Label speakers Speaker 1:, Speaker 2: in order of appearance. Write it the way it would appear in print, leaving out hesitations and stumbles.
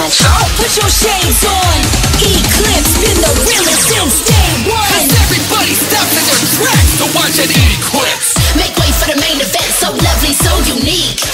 Speaker 1: damage.
Speaker 2: Put your shades on. Eclipse been the realest since day one.
Speaker 3: 'Cause everybody stops in their tracks to watch an Eclipse.
Speaker 2: Make way for the main event, so lovely, so unique.